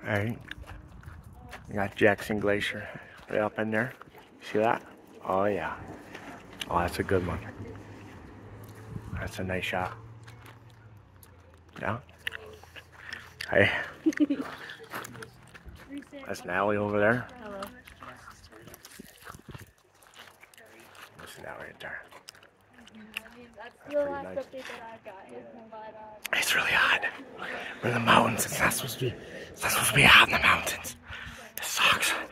Alright. We got Jackson Glacier right up in there. See that? Oh yeah. Oh, that's a good one. That's a nice shot. Yeah. Hey. That's Natalie over there. Hello. Listen that right there. That's the last update that I got. It's really hot. We're in the mountains. It's not supposed to be hot in the mountains. This sucks.